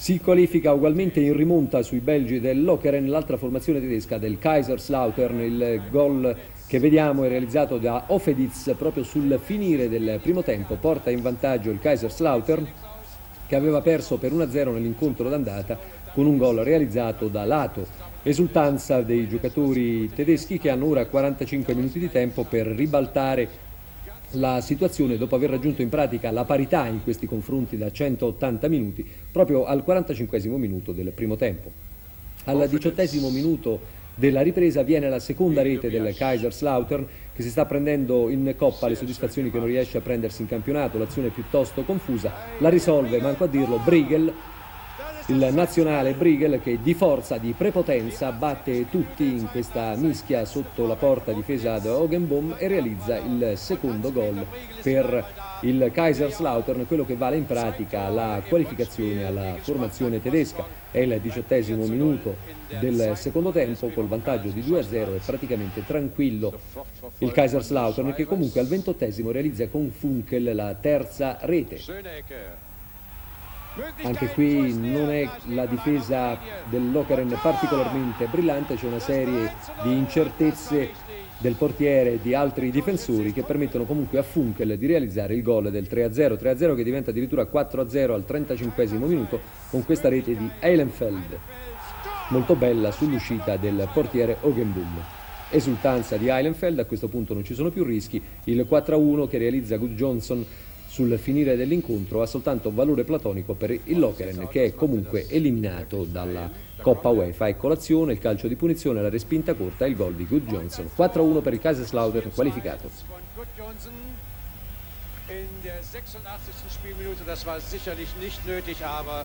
Si qualifica ugualmente in rimonta sui belgi del Lokeren, l'altra formazione tedesca del Kaiserslautern. Il gol che vediamo è realizzato da Ofediz proprio sul finire del primo tempo, porta in vantaggio il Kaiserslautern che aveva perso per 1-0 nell'incontro d'andata con un gol realizzato da Lato. Esultanza dei giocatori tedeschi che hanno ora 45 minuti di tempo per ribaltare la situazione dopo aver raggiunto in pratica la parità in questi confronti da 180 minuti proprio al 45esimo minuto del primo tempo. Al 18esimo minuto della ripresa viene la seconda rete del Kaiserslautern che si sta prendendo in coppa le soddisfazioni che non riesce a prendersi in campionato, l'azione è piuttosto confusa, la risolve, manco a dirlo, Briegel, il nazionale Briegel che di forza, di prepotenza batte tutti in questa mischia sotto la porta difesa da Hogenboom e realizza il secondo gol per il Kaiserslautern, quello che vale in pratica la qualificazione alla formazione tedesca. È il 18esimo minuto del secondo tempo, col vantaggio di 2-0 è praticamente tranquillo il Kaiserslautern che comunque al 28esimo realizza con Funkel la terza rete. Anche qui non è la difesa del Lokeren particolarmente brillante, c'è una serie di incertezze del portiere e di altri difensori che permettono comunque a Funkel di realizzare il gol del 3-0, 3-0 che diventa addirittura 4-0 al 35esimo minuto con questa rete di Eilenfeld, molto bella sull'uscita del portiere Hogenboom. Esultanza di Eilenfeld, a questo punto non ci sono più rischi, il 4-1 che realizza Gudjonsson sul finire dell'incontro ha soltanto valore platonico per il Lokeren che è comunque eliminato dalla Coppa UEFA. Ecco l'azione, il calcio di punizione, la respinta corta e il gol di Gudjonsson. 4-1 per il Kaiserslautern qualificato. In der 86. Spielminute, das war sicherlich nicht nötig, aber